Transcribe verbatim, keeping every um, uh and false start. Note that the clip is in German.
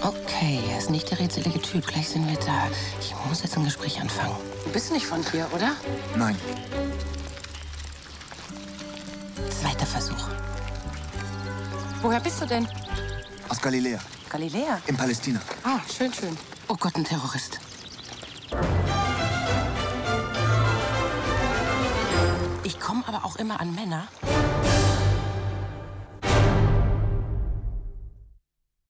Okay, er ist nicht der rätselige Typ. Gleich sind wir da. Ich muss jetzt ein Gespräch anfangen. Du bist nicht von hier, oder? Nein. Zweiter Versuch. Woher bist du denn? Aus Galiläa. Galiläa? In Palästina. Ah, schön, schön. Oh Gott, ein Terrorist. Ich komme aber auch immer an Männer,